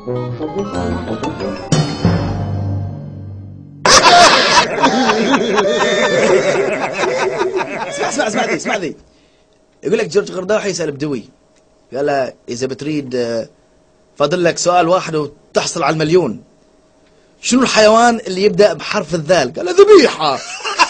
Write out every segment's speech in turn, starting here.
اسمع ذي. يقول لك جورج قرداحي يسأل بدوي، قال له إذا بتريد فاضل لك سؤال واحد وتحصل على المليون، شنو الحيوان اللي يبدأ بحرف الذال؟ قال له ذبيحة.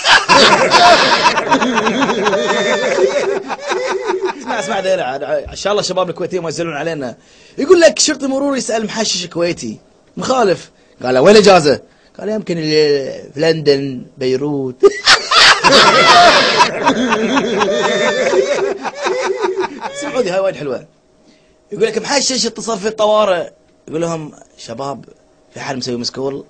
اسمع ذي، ان شاء الله شباب الكويتيين ما يزعلون علينا. يقول لك شرطي مرور يسأل محشش كويتي مخالف، قال له وين اجازة؟ قال يمكن في لندن بيروت. سعودي هاي وايد حلوة. يقول لك محشش اتصل في الطوارئ، يقول لهم شباب في حد مسوي مسكول؟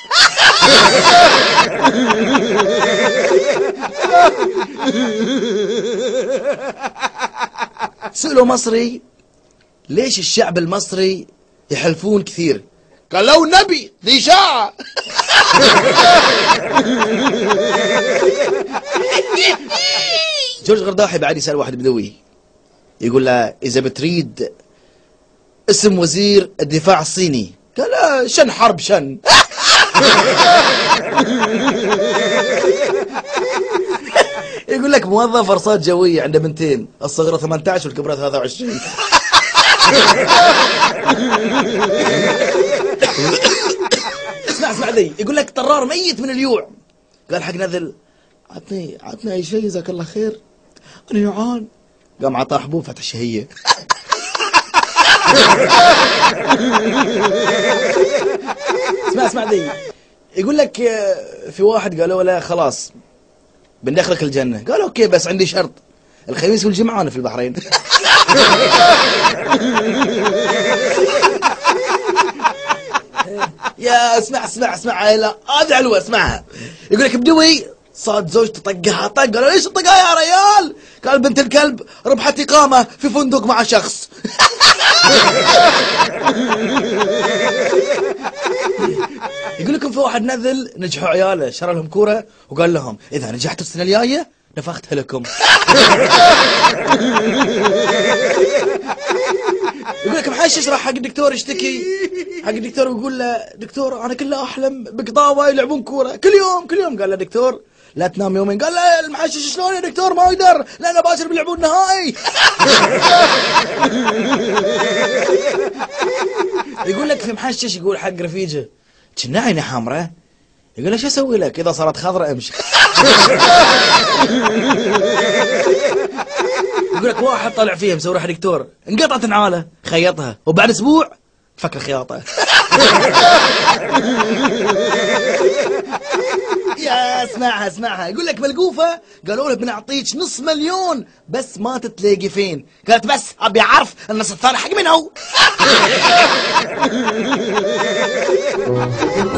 سألوا مصري ليش الشعب المصري يحلفون كثير؟ قال لو نبي ذي إشاعة. جورج قرداحي بعد يسأل واحد بدوي، يقول له إذا بتريد اسم وزير الدفاع الصيني، قال له شن حرب شن. يقول لك موظف أرصاد جوية عنده بنتين، الصغيرة 18 والكبرى 23. اسمع ذي. يقول لك طرار ميت من اليوع، قال حق نذل عطني اي شيء جزاك الله خير انا جوعان، قام عطاه حبوب فتح الشهية. اسمع ذي. يقول لك في واحد قالوا له خلاص بندخلك الجنة، قال اوكي بس عندي شرط، الخميس والجمعة انا في البحرين. يا اسمع لا هذه علوة اسمعها. يقول لك بدوي صاد زوجته طقها طق، قال ليش الطقها يا ريال؟ قال بنت الكلب ربحت إقامة في فندق مع شخص. يقول لكم في واحد نذل نجحوا عياله، شرى لهم كورة وقال لهم إذا نجحتوا السنة الجاية نفختها لكم. يقول لك محشش راح حق الدكتور يشتكي حق الدكتور ويقول له دكتور انا كله احلم بقطاوه يلعبون كوره كل يوم. قال له دكتور لا تنام يومين. قال له المحشش شلون يا دكتور ما يقدر لانه باكر بيلعبون نهائي. يقول لك في محشش يقول حق رفيجه كنا عيني حمراء، يقول له شو اسوي لك اذا صارت خضراء امشي. يقول لك واحد طلع فيها مسوي روح دكتور انقطعت نعاله خيطها وبعد اسبوع فك الخياطه. يا اسمعها. يقول لك ملقوفه قالوا له بنعطيك $500,000 بس ما تتلاقي فين، قالت بس ابي اعرف النص الثاني حق من هو.